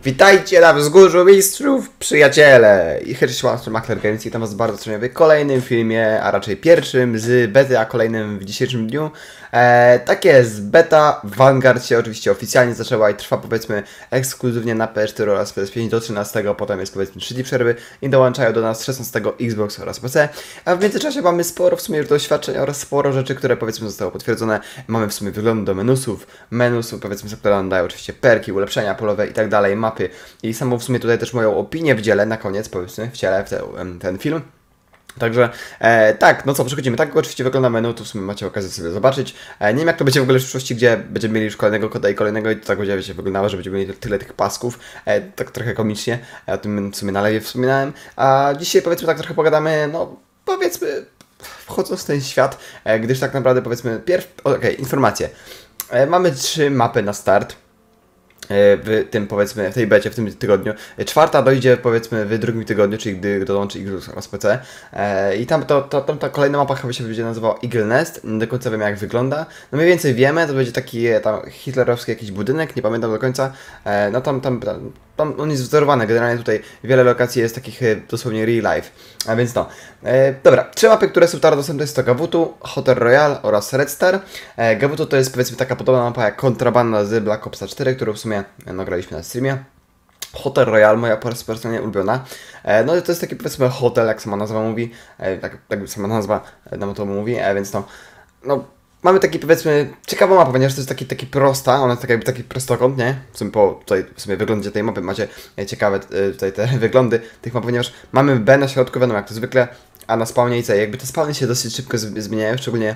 Witajcie na wzgórzu mistrzów, przyjaciele! I cześć, Makler Games i tam was bardzo serdecznie w kolejnym filmie, a raczej pierwszym z bety, a kolejnym w dzisiejszym dniu. Tak jest, beta w Vanguard się oczywiście oficjalnie zaczęła i trwa powiedzmy ekskluzywnie na PS4 oraz PS5 do 13, potem jest powiedzmy 3 dni przerwy i dołączają do nas 16 Xbox oraz PC. A w międzyczasie mamy sporo w sumie już doświadczeń oraz sporo rzeczy, które powiedzmy zostały potwierdzone. Mamy w sumie wygląd do menusów powiedzmy, które nam dają oczywiście perki, ulepszenia polowe i tak dalej, mapy. I samą w sumie tutaj też moją opinię wdzielę na koniec, powiedzmy, wcielę w ten film. Także, tak, no co, przechodzimy. Tak oczywiście wygląda menu, tu w sumie macie okazję sobie zobaczyć. Nie wiem jak to będzie w ogóle w przyszłości, gdzie będziemy mieli już kolejnego koda i kolejnego i to tak będzie, wiecie, wyglądało, że będziemy mieli tyle tych pasków. Tak trochę komicznie, ja o tym w sumie na lewie wspominałem. A dzisiaj powiedzmy tak trochę pogadamy, no powiedzmy, wchodząc w ten świat, gdyż tak naprawdę powiedzmy, okej, informacje. Mamy 3 mapy na start. W tym powiedzmy, w tej becie, w tym tygodniu. Czwarta dojdzie powiedzmy w drugim tygodniu, czyli gdy dołączy Xbox oraz PC. I tam ta kolejna mapa chyba się będzie nazywała Eagle Nest. Nie do końca wiem jak wygląda. No mniej więcej wiemy, to będzie taki tam hitlerowski jakiś budynek, nie pamiętam do końca. No tam on jest wzorowany, generalnie tutaj wiele lokacji jest takich dosłownie real life. A więc no. Dobra, 3 mapy, które są teraz dostępne jest to Gavutu, Hotel Royale oraz Red Star. Gavutu to jest powiedzmy taka podobna mapa jak Kontrabanda z Black Opsa 4, którą w sumie nagraliśmy na streamie. Hotel Royale, moja personalnie ulubiona. No to jest taki powiedzmy hotel, jak sama nazwa mówi. Tak jakby sama nazwa nam to mówi, więc no mamy taki powiedzmy ciekawą mapę, ponieważ to jest taki prosta, ona jest taki prostokąt, nie? W sumie tutaj w sumie wyglądzie tej mapy macie ciekawe tutaj te wyglądy tych map, ponieważ mamy B na środku, wiadomo jak to zwykle, a na spawnie i C. Jakby te spawny się dosyć szybko zmieniają, szczególnie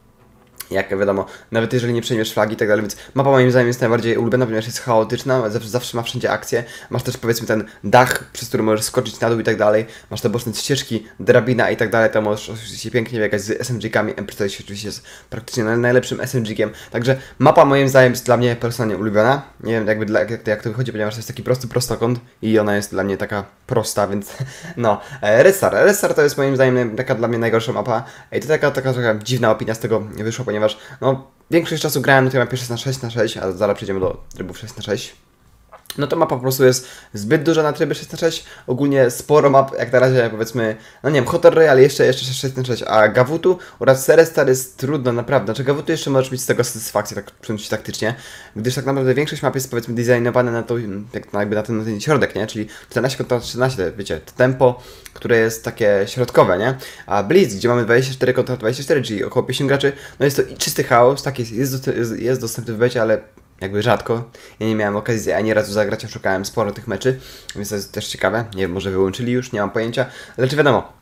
jak wiadomo, nawet jeżeli nie przejmiesz flagi i tak dalej, więc mapa moim zdaniem jest najbardziej ulubiona, ponieważ jest chaotyczna, zawsze ma wszędzie akcję. Masz też powiedzmy ten dach, przez który możesz skoczyć na dół i tak dalej. Masz te boczne ścieżki, drabina i tak dalej, tam możesz oczywiście pięknie biegać z SMG-kami. M4 oczywiście jest praktycznie najlepszym SMG-kiem. Także mapa moim zdaniem jest dla mnie personalnie ulubiona. Nie wiem jakby jak to wychodzi, ponieważ to jest taki prostokąt i ona jest dla mnie taka prosta, więc no. Red Star to jest moim zdaniem taka dla mnie najgorsza mapa. I to taka trochę dziwna opinia z tego wyszła, ponieważ no, większość czasu grałem na tej mapie 6 na 6, a zaraz przejdziemy do trybów 6 na 6. No to mapa po prostu jest zbyt duża na tryby 6 na 6. Ogólnie sporo map, jak na razie powiedzmy, no nie wiem, Hotel Royale jeszcze 6 na 6, a Gavutu oraz Red Star jest trudno, naprawdę. Znaczy Gavutu jeszcze możesz mieć z tego satysfakcję, tak przynajmniej taktycznie, gdyż tak naprawdę większość map jest powiedzmy designowana na to, jakby na ten środek, nie? Czyli 14 kontra 13, wiecie, to tempo, które jest takie środkowe, nie? A Blitz, gdzie mamy 24 kontra 24, czyli około 50 graczy, no jest to czysty chaos, tak jest dostępny w becie, ale jakby rzadko. Ja nie miałem okazji ani razu zagrać, a szukałem sporo tych meczy, więc to jest też ciekawe. Nie wiem, może wyłączyli już, nie mam pojęcia. Lecz wiadomo,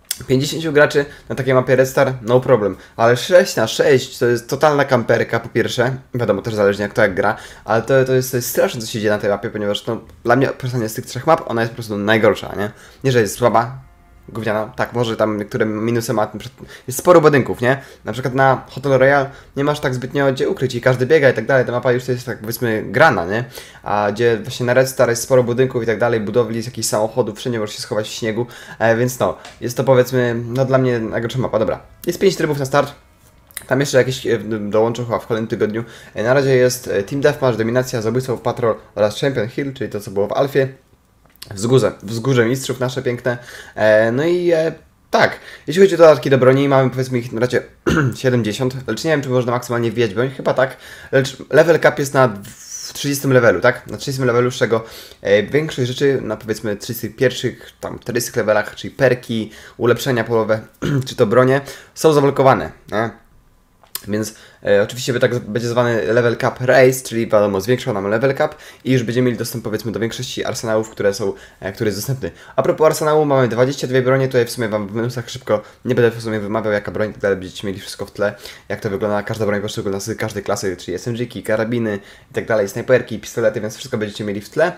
50 graczy na takiej mapie Red Star, no problem. Ale 6 na 6 to jest totalna kamperka po pierwsze. Wiadomo, też zależnie kto jak gra. Ale to jest straszne co się dzieje na tej mapie, ponieważ no, dla mnie personalnie z tych 3 map ona jest po prostu najgorsza, nie? Nie, że jest słaba, gówniana, tak, może tam niektóre minusy ma, jest sporo budynków, nie? Na przykład na Hotel Royale nie masz tak zbytnio gdzie ukryć i każdy biega i tak dalej, ta mapa już jest tak powiedzmy grana, nie? A gdzie właśnie na Red Star jest sporo budynków i tak dalej, budowli z jakichś samochodów, wszędzie możesz się schować w śniegu, więc no, jest to powiedzmy, no dla mnie najgorsza mapa, dobra. Jest 5 trybów na start. Tam jeszcze jakieś dołączą chyba w kolejnym tygodniu. Na razie jest Team Deathmatch, Dominacja, Zabójstwo Patrol oraz Champion Hill, czyli to co było w Alfie. Wzgórze mistrzów nasze piękne. No i tak, jeśli chodzi o dodatki do broni, mamy powiedzmy ich na razie 70, lecz nie wiem czy można maksymalnie wbijać broń, chyba tak, lecz level cap jest na 30 levelu, tak? Na 30 levelu, z czego większość rzeczy na powiedzmy 31, tam 40 levelach, czyli perki, ulepszenia polowe, czy to bronie, są zablokowane, nie? Więc oczywiście tak będzie zwany level cap race, czyli wiadomo zwiększał nam level cap i już będziemy mieli dostęp powiedzmy do większości arsenałów, który jest dostępny. A propos arsenału mamy 22 bronie, tutaj w sumie wam w minusach szybko nie będę w sumie wymawiał jaka broń, tak dalej będziecie mieli wszystko w tle, jak to wygląda, każda broń poszczególna z każdej klasy, czyli SMG-ki, karabiny i tak dalej, snajperki, pistolety, więc wszystko będziecie mieli w tle.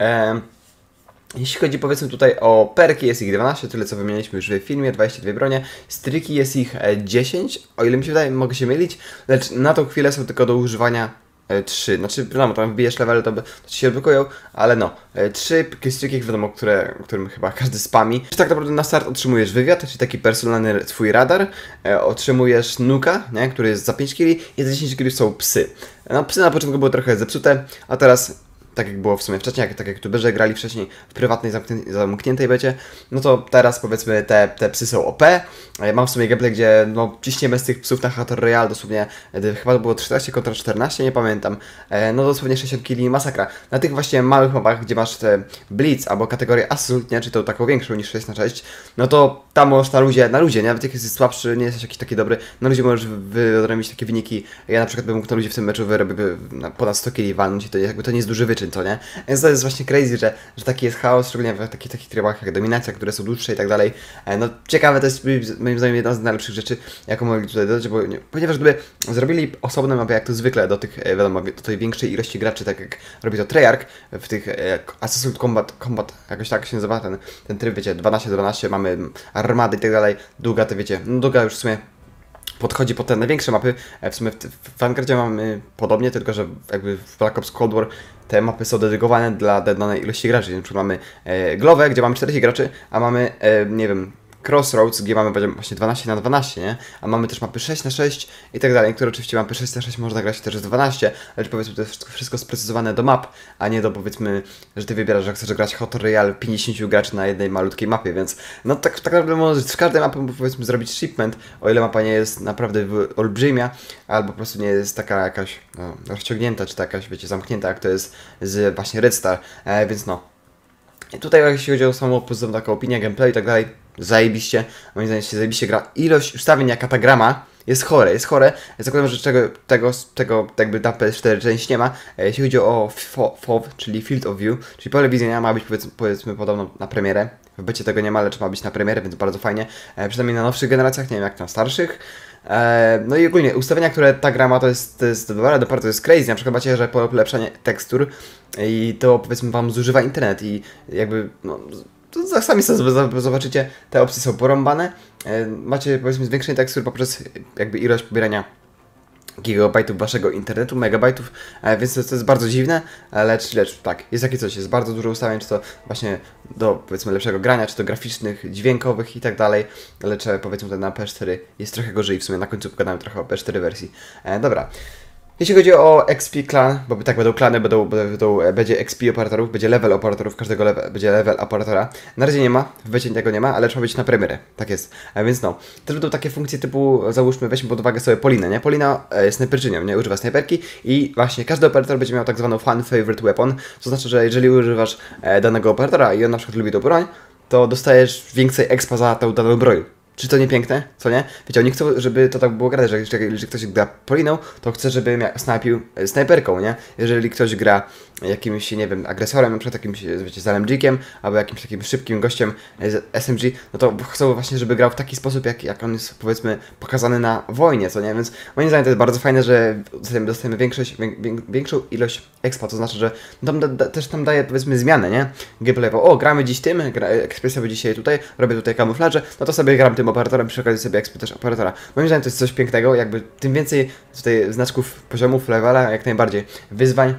Jeśli chodzi powiedzmy tutaj o perki, jest ich 12, tyle co wymieniliśmy już w filmie, 22 bronie. Stryki jest ich 10, o ile mi się wydaje, mogę się mylić, lecz na tą chwilę są tylko do używania 3. Znaczy, wiadomo, tam wbijesz level, to ci się odblokują, ale no, 3 stryki, wiadomo, którym chyba każdy spami. Tak naprawdę na start otrzymujesz wywiad, czyli taki personalny twój radar, otrzymujesz nuka, nie, który jest za 5 kg i za 10 kg są psy. No, psy na początku były trochę zepsute, a teraz tak jak było w sumie wcześniej, tak jak youtuberzy grali wcześniej w prywatnej, zamkniętej becie, no to teraz powiedzmy te psy są OP. Mam w sumie gameplay, gdzie no ciśniemy z tych psów na Battle Royale dosłownie, chyba to było 13 kontra 14, nie pamiętam, no dosłownie 60 killi masakra. Na tych właśnie małych mobach, gdzie masz te Blitz albo kategorię Assault, nie, czy to taką większą niż 6 na 6, no to tam możesz na luzie, nie, nawet jak jesteś słabszy, nie jesteś jakiś taki dobry, na luzie możesz wyrobić takie wyniki. Ja na przykład bym mógł na luzie w tym meczu wyrobić ponad 100 killi walnąć i to jakby to nie jest duży wyczyn, to nie? Więc to jest właśnie crazy, że taki jest chaos, szczególnie w takich trybach jak dominacja, które są dłuższe i tak dalej. No ciekawe, to jest moim zdaniem jedna z najlepszych rzeczy, jaką mogli tutaj dodać, ponieważ gdyby zrobili osobne mapy jak to zwykle do tych, wiadomo, do tej większej ilości graczy, tak jak robi to Treyarch w tych Assassin's Combat, jakoś tak się nazywa ten tryb, wiecie, 12-12, mamy armady i tak dalej, długa to wiecie, no długa już w sumie podchodzi pod te największe mapy. W sumie w Vanguardzie mamy podobnie, tylko że jakby w Black Ops Cold War te mapy są dedykowane dla danej ilości graczy. Na przykład mamy Glowę, gdzie mamy 40 graczy, a mamy, nie wiem, Crossroads, gdzie mamy właśnie 12 na 12, nie? A mamy też mapy 6 na 6 i tak dalej, które oczywiście mapy 6 na 6 można grać też z 12, lecz powiedzmy to jest wszystko sprecyzowane do map, a nie do powiedzmy, że ty wybierasz, że chcesz grać Battle Royale 50 graczy na jednej malutkiej mapie, więc no tak naprawdę możesz z każdej mapy powiedzmy zrobić shipment, o ile mapa nie jest naprawdę olbrzymia, albo po prostu nie jest taka jakaś rozciągnięta, czy jakaś, wiecie, zamknięta, jak to jest z właśnie Red Star, więc no. I tutaj jeśli chodzi o samą pozytywną taką opinię, gameplay i tak dalej, zajebiście, moim zdaniem się zajebiście gra. Ilość ustawień jaka ta gra ma jest chore. Ja zakładam, że tego jakby na PS4 część nie ma. Jeśli chodzi o FOV, czyli Field of View, czyli pole widzenia ma być powiedzmy podobno na premierę. W becie tego nie ma, lecz ma być na premierę, więc bardzo fajnie. Przynajmniej na nowszych generacjach, nie wiem jak na starszych. No i ogólnie ustawienia, które ta gra ma, to jest dobre, to jest crazy. Na przykład macie, że polepszanie tekstur i to powiedzmy wam zużywa internet i jakby no, to sami sobie zobaczycie, te opcje są porąbane. Macie powiedzmy zwiększenie tekstur poprzez jakby ilość pobierania gigabajtów waszego internetu, megabajtów, więc to jest bardzo dziwne, lecz tak, jest takie coś, jest bardzo dużo ustawień, czy to właśnie do powiedzmy lepszego grania, czy to graficznych, dźwiękowych i tak dalej, lecz powiedzmy ten na PS4 jest trochę gorzej, w sumie na końcu pogadamy trochę o PS4 wersji. Dobra. Jeśli chodzi o XP Clan, bo tak będą klany, będzie XP operatorów, będzie level operatorów, każdego będzie level operatora. Na razie nie ma, w becie tego nie ma, ale trzeba być na premierę, tak jest. Więc no, też będą takie funkcje typu, załóżmy, weźmy pod uwagę sobie Polinę, nie? Polina jest snajperczynią, nie? Używa snajperki i właśnie każdy operator będzie miał tak zwaną fan favorite weapon, to znaczy, że jeżeli używasz danego operatora i on na przykład lubi tą broń, to dostajesz więcej expa za tą daną broń. Czy to nie piękne? Co nie? Wiecie, oni chcą, żeby to tak było grane, że jeżeli ktoś gra Poliną, to chce, żeby snajpił snajperką, nie? Jeżeli ktoś gra jakimś, nie wiem, agresorem, na przykład jakimś, wiecie, z LMG-kiem, albo jakimś takim szybkim gościem z SMG, no to chcą właśnie, żeby grał w taki sposób, jak on jest, powiedzmy, pokazany na wojnie, co nie? Więc moim zdaniem to jest bardzo fajne, że dostajemy większą ilość expa, to znaczy, że też tam daje, powiedzmy, zmianę, nie? Gameplay, o, gramy dziś tym, ekspresja będzie dzisiaj tutaj, robię tutaj kamuflaże, no to sobie gram tym operatorem, przy okazji sobie exp też operatora. Moim zdaniem to jest coś pięknego, jakby tym więcej tutaj znaczków, poziomów, levela, jak najbardziej wyzwań.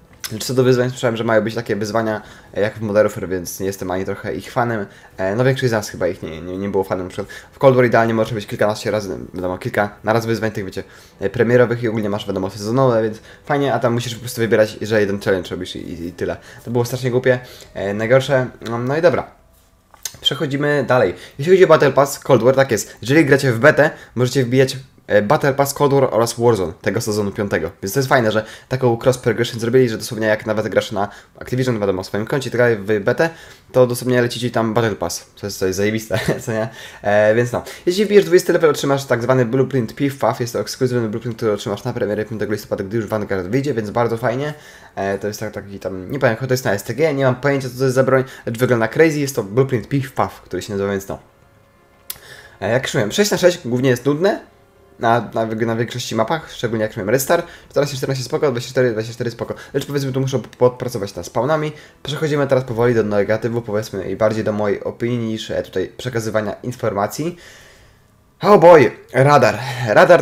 Co do wyzwań, słyszałem, że mają być takie wyzwania jak w Modern Warfare, więc nie jestem ani trochę ich fanem. No większość z nas chyba ich nie było fanem. Na przykład w Cold War idealnie może być kilkanaście razy, wiadomo, kilka naraz wyzwań tych, wiecie, premierowych i ogólnie masz, wiadomo, sezonowe, więc fajnie, a tam musisz po prostu wybierać, że jeden challenge robisz i tyle. To było strasznie głupie, najgorsze, no i dobra. Przechodzimy dalej. Jeśli chodzi o Battle Pass Cold War, tak jest. Jeżeli gracie w betę, możecie wbijać Battle Pass Cold War oraz Warzone tego sezonu 5. Więc to jest fajne, że taką cross progression zrobili, że dosłownie jak nawet grasz na Activision, wiadomo, w swoim koncie i tak dalej, w betę, to dosłownie lecicie tam Battle Pass. To jest zajebiste, co nie? Więc no. Jeśli wbijesz 20 level, otrzymasz tak zwany Blueprint PFAF, jest to ekskluzywny blueprint, który otrzymasz na premierę 5 listopada, gdy już Vanguard wyjdzie, więc bardzo fajnie. To jest taki tam, nie pamiętam, to jest na STG, nie mam pojęcia co to jest za broń, lecz wygląda crazy, jest to Blueprint PFAF, który się nazywa, więc no. Jak już mówiłem, 6 na 6 głównie jest nudne, na większości mapach, szczególnie jak miałem Restart, 14 spoko, 24 spoko, lecz powiedzmy tu muszę podpracować nad spawnami. Przechodzimy teraz powoli do negatywu, powiedzmy, i bardziej do mojej opinii niż tutaj przekazywania informacji. Oh boy, radar. Radar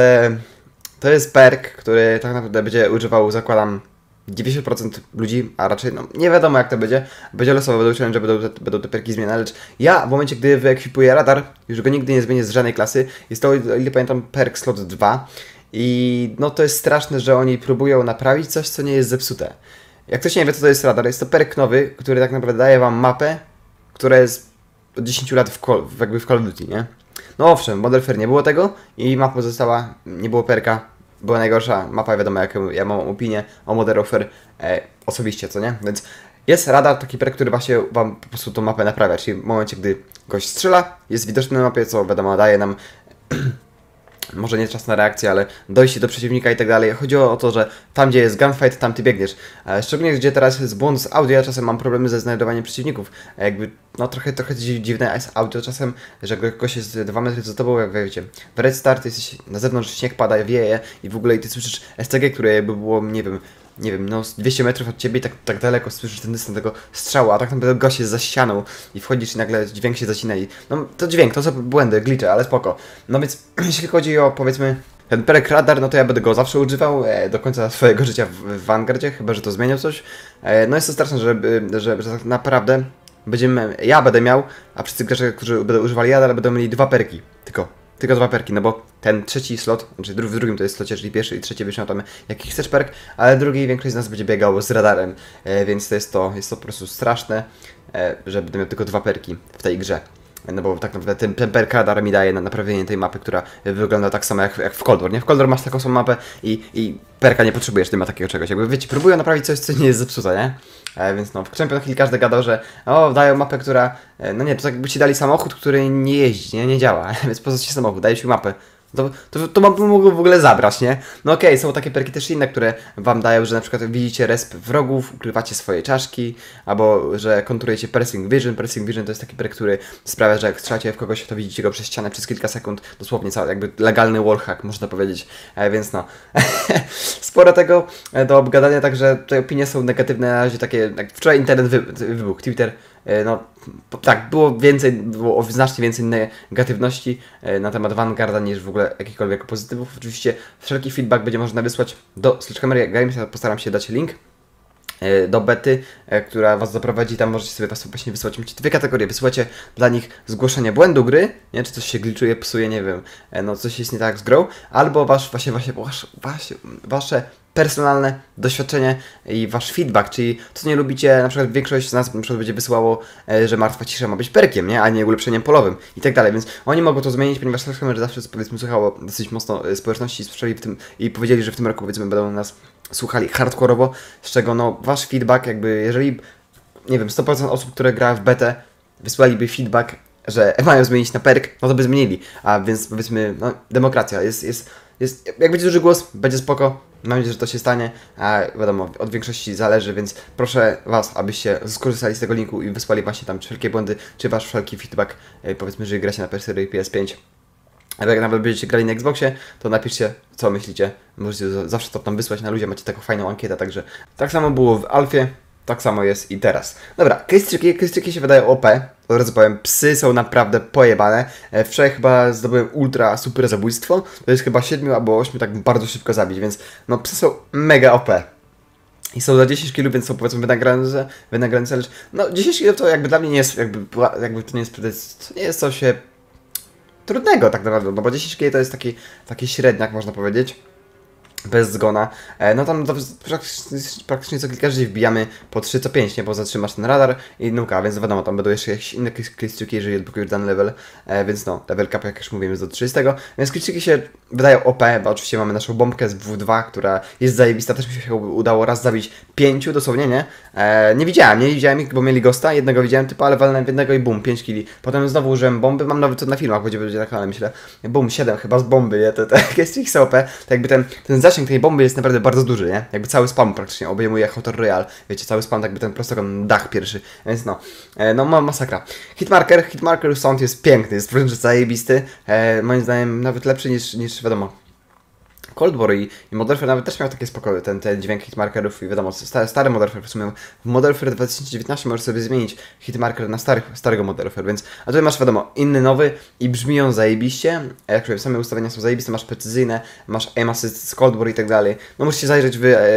to jest perk, który tak naprawdę będzie używał, zakładam, 90% ludzi, a raczej, no nie wiadomo jak to będzie. Będzie losowo, będą challenge, będą te perki zmieniane, lecz ja w momencie, gdy wyekwipuję radar, już go nigdy nie zmienię z żadnej klasy. Jest to, o ile pamiętam, perk slot 2 i no to jest straszne, że oni próbują naprawić coś, co nie jest zepsute. Jak ktoś nie wie, co to jest radar, jest to perk nowy, który tak naprawdę daje wam mapę, która jest od 10 lat jakby w Call of Duty, nie? No owszem, Modern Warfare nie było tego i mapa została, nie było perka, była najgorsza mapa, wiadomo jaką ja mam opinię o Modern Warfare osobiście, co nie? Więc jest radar, taki perk, który właśnie wam po prostu tą mapę naprawia, czyli w momencie, gdy gość strzela, jest widoczny na mapie, co wiadomo daje nam może nie czas na reakcję, ale dojście do przeciwnika i tak dalej. Chodzi o to, że tam gdzie jest gunfight, tam ty biegniesz. Szczególnie gdzie teraz jest błąd z audio, ja czasem mam problemy ze znajdowaniem przeciwników. Jakby, no trochę dziwne jest audio czasem, że gość jest 2 metry za tobą, jak wiecie. W Red Start jesteś na zewnątrz, śnieg pada, wieje i w ogóle i ty słyszysz STG, które jakby było, nie wiem, no 200 metrów od ciebie i tak daleko słyszysz ten dystans tego strzału, a tak naprawdę gość jest za ścianą i wchodzisz i nagle dźwięk się zacina i no to dźwięk, to są błędy, glicze, ale spoko. No więc jeśli chodzi o powiedzmy ten perek radar, no to ja będę go zawsze używał do końca swojego życia w Vanguardzie, chyba że to zmienią coś. No jest to straszne, że tak naprawdę ja będę miał, a wszyscy gracze, którzy będą używali radar, będą mieli 2 perki, tylko 2 perki, no bo ten trzeci slot, znaczy w drugim to jest slocie, czyli pierwszy i trzeci byśmy tam jaki chcesz perk, ale drugi większość z nas będzie biegał z radarem, więc jest to po prostu straszne, że będę miał tylko 2 perki w tej grze. No bo tak naprawdę ten perk radar mi daje na naprawienie tej mapy, która wygląda tak samo jak w Cold War, nie? W Cold War masz taką samą mapę i perka nie potrzebujesz, nie ma takiego czegoś. Jakby wiecie, próbują naprawić coś, co nie jest zepsute, nie? Więc no, w Champions Hill każdy gadał, że dają mapę, która, no nie, to tak jakby ci dali samochód, który nie jeździ, nie działa, więc po co ci samochód, dajesz mi mapę. To mogło w ogóle zabrać, nie? No okej, są takie perki też inne, które wam dają, że na przykład widzicie resp wrogów, ukrywacie swoje czaszki, albo że konturujecie Piercing Vision. Piercing Vision to jest taki perk, który sprawia, że jak strzelacie w kogoś, to widzicie go przez ścianę przez kilka sekund, dosłownie cały, jakby legalny wallhack, można powiedzieć, więc no. Sporo tego do obgadania, także te opinie są negatywne, na razie takie, jak wczoraj internet wybuchł, Twitter, no tak, było znacznie więcej negatywności na temat Vanguarda niż w ogóle jakichkolwiek pozytywów. Oczywiście wszelki feedback będzie można wysłać do Sledgehammer Games, ja postaram się dać link do bety, która was zaprowadzi, tam możecie sobie właśnie wysłać 2 kategorie, wysyłacie dla nich zgłoszenie błędu gry, nie, czy coś się glitchuje, psuje, nie wiem, no coś jest nie tak z grą, albo wasze personalne doświadczenie i wasz feedback, czyli co nie lubicie, na przykład większość z nas na przykład będzie wysyłało, że martwa cisza ma być perkiem, nie, a nie ulepszeniem polowym i tak dalej, więc oni mogą to zmienić, ponieważ Sledgehammer zawsze powiedzmy słuchało dosyć mocno społeczności, słyszeli w tym i powiedzieli, że w tym roku powiedzmy będą nas słuchali hardkorowo, z czego no wasz feedback jakby, jeżeli nie wiem, 100% osób, które gra w betę wysłaliby feedback, że mają zmienić na perk, no to by zmienili, a więc powiedzmy, no demokracja, jest jak będzie duży głos, będzie spoko, mam nadzieję, że to się stanie, a wiadomo, od większości zależy, więc proszę was, abyście skorzystali z tego linku i wysłali właśnie tam wszelkie błędy, czy wasz wszelki feedback, powiedzmy, że gracie na PS4 i PS5. A jak nawet będziecie grali na Xboxie, to napiszcie, co myślicie. Możecie zawsze to tam wysłać na ludzie, macie taką fajną ankietę, także tak samo było w Alfie, tak samo jest i teraz. Dobra, killstreaki się wydają OP, od razu powiem, psy są naprawdę pojebane. Wczoraj chyba zdobyłem ultra super zabójstwo, to jest chyba 7 albo 8 tak bardzo szybko zabić, więc no psy są mega OP. I są za 10 kg, więc są powiedzmy wynagradzane, lecz no 10 kg to jakby dla mnie nie jest, jakby to nie jest coś trudnego tak naprawdę, no bo 10 kg to jest taki średniak, można powiedzieć. Bez zgona. No tam praktycznie co kilka dni wbijamy po 3 co 5, nie? Bo zatrzymasz ten radar i nuka, więc wiadomo, tam będą jeszcze jakieś inne killstreaki, jeżeli odblokujesz dany level, więc no, level cap jak już mówimy jest do 30, więc killstreaki się wydają OP, bo oczywiście mamy naszą bombkę z W2, która jest zajebista, też mi się udało raz zabić 5 dosłownie, nie? Nie widziałem ich, bo mieli ghosta, jednego widziałem typa, ale walnąłem w jednego i bum, 5 killi. Potem znowu użyłem bomby, mam nawet to na filmach, będzie na kanale, myślę, bum, 7 chyba z bomby, nie? To killstreaki są OP, to jakby ten zasięg tej bomby jest naprawdę bardzo duży, nie? Jakby cały spawn praktycznie obejmuje Hotel Royale. Wiecie, cały spawn jakby ten prostokąt dach pierwszy. Więc no masakra. Hitmarker sound jest piękny, jest wręcz zajebisty. Moim zdaniem nawet lepszy niż wiadomo. Cold War i Modern Warfare nawet też miał takie spokoje, ten dźwięk hitmarkerów i wiadomo, stary Modern Warfare w sumie w Modern Warfare 2019 możesz sobie zmienić hitmarker na starego Modern Warfare, więc a tutaj masz wiadomo, inny, nowy i brzmi on zajebiście, jak powiem, same ustawienia są zajebiste, masz precyzyjne, masz aim assist z Cold War i tak dalej, no musicie zajrzeć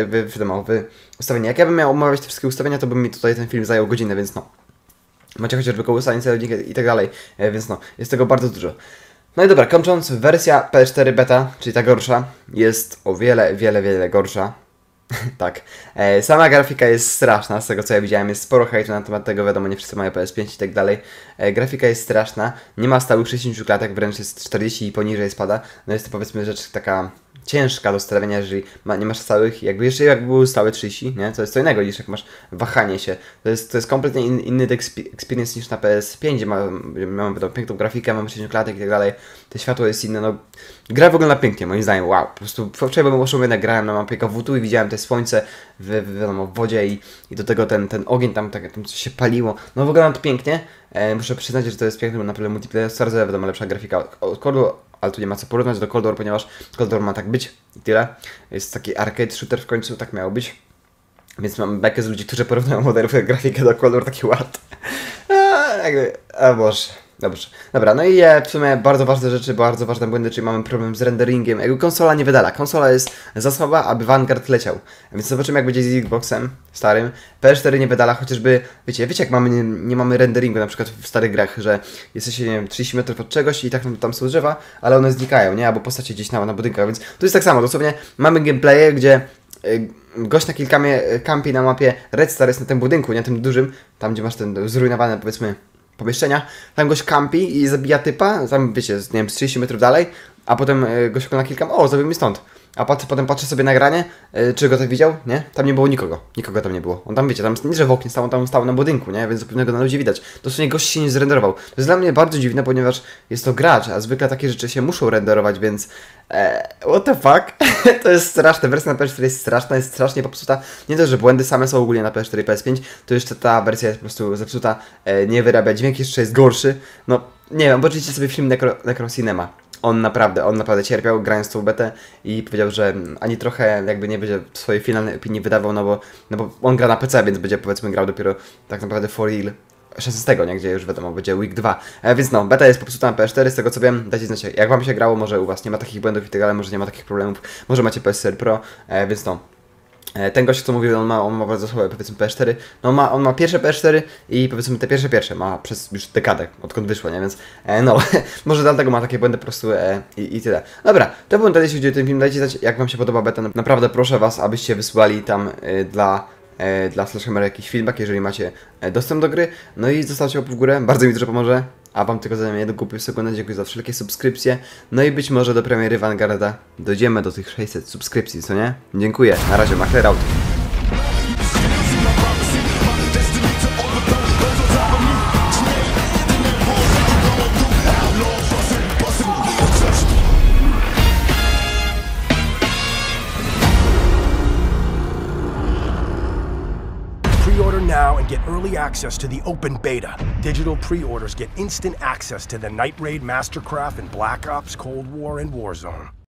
w ustawienia. Jak ja bym miał omawiać te wszystkie ustawienia, to by mi tutaj ten film zajął godzinę, więc no. Macie chociażby kołysanie celownika i tak dalej, więc no, jest tego bardzo dużo. No i dobra, kończąc, wersja PS4 beta, czyli ta gorsza, jest o wiele gorsza Tak. Sama grafika jest straszna, z tego co ja widziałem, jest sporo hejtu na temat tego, wiadomo, nie wszyscy mają PS5 i tak dalej. Grafika jest straszna, nie ma stałych 60 klatek, wręcz jest 40 i poniżej spada. No jest to powiedzmy rzecz taka ciężka do stawiania, jeżeli nie masz stałych, jakby jeszcze jak były stałe 30, nie? To jest co innego niż jak masz wahanie się. To jest kompletnie inny experience niż na PS5, gdzie mamy tą piękną grafikę, mamy 60 klatek i tak dalej. To światło jest inne, no. Gra wygląda pięknie, moim zdaniem, wow. Po prostu wczoraj byłem oszukany, grałem na mapie KWT i widziałem te słońce w wodzie i do tego ten ogień tam coś się paliło. No wygląda to pięknie. Muszę przyznać, że to jest piękne, bo naprawdę multiplayer jest bardzo wiadomo lepsza grafika od Cold, ale tu nie ma co porównać do Cold War, ponieważ Cold War ma tak być i tyle. Jest taki arcade shooter w końcu, tak miało być. Więc mam bekę z ludzi, którzy porównują modelów grafikę do Cold War, taki ład. A Boże. Dobrze. Dobra, no i w sumie bardzo ważne rzeczy, bardzo ważne błędy, czyli mamy problem z renderingiem. Jakby konsola nie wydala. Konsola jest za słaba, aby Vanguard leciał. Więc zobaczymy, jak będzie z Xboxem starym. PS4 nie wydala, chociażby, wiecie jak nie mamy renderingu na przykład w starych grach, że jesteście, nie wiem, 30 metrów od czegoś i tak tam są drzewa, ale one znikają, nie? Albo postacie gdzieś na budynkach, więc tu jest tak samo. Dosłownie mamy gameplaye, gdzie gość na kampi na mapie Red Star jest na tym budynku, nie? Tym dużym, tam gdzie masz ten zrujnowany, powiedzmy, pomieszczenia, tam gość kampi i zabija typa, tam wiecie, nie wiem, z 30 metrów dalej, a potem gość na kilka, zabił mi stąd. A potem patrzę sobie nagranie, czy go tak widział, nie? Tam nie było nikogo tam nie było. On tam, wiecie, tam nie, że w oknie stał, on tam stał na budynku, nie? Więc zupełnie go na ludzie widać. Dosłownie gość się nie zrenderował. To jest dla mnie bardzo dziwne, ponieważ jest to gracz, a zwykle takie rzeczy się muszą renderować, więc what the fuck? To jest straszne, wersja na PS4 jest straszna, jest strasznie popsuta. Nie to, że błędy same są ogólnie na PS4 i PS5, to jeszcze ta wersja jest po prostu zepsuta, nie wyrabia dźwięk, jeszcze jest gorszy. No, nie wiem, zobaczycie sobie film Necro Cinema. On naprawdę cierpiał grając tą betę i powiedział, że ani trochę jakby nie będzie swojej finalnej opinii wydawał, no bo on gra na PC, więc będzie powiedzmy grał dopiero tak naprawdę for real 16, nie? Gdzie już wiadomo, będzie Week 2. Więc no, beta jest popsuta na PS4, z tego co wiem, dajcie znać jak wam się grało, może u was nie ma takich błędów i tak dalej, może nie ma takich problemów, może macie PS4 Pro, więc no. Ten gość, co mówił, on ma bardzo słabe, powiedzmy, PS4. No on ma pierwsze PS4 i powiedzmy te pierwsze ma przez już dekadę, odkąd wyszło, nie? Więc no, może dlatego ma takie błędy po prostu i tyle. Dobra, to był tyle, jeśli chodzi o ten film. Dajcie znać, jak wam się podoba beta. Naprawdę proszę was, abyście wysłali tam dla Slashhammera jakiś feedback, jeżeli macie dostęp do gry. No i zostawcie łapkę w górę, bardzo mi dużo pomoże. A wam tylko zajmie jedną głupią sekundę, dziękuję za wszelkie subskrypcje. No i być może do premiery Vanguarda dojdziemy do tych 600 subskrypcji, co nie? Dziękuję, na razie, Makler out. Pre-order now and get early access to the open beta. Digital pre-orders get instant access to the Night Raid, Mastercraft, and Black Ops, Cold War, and Warzone.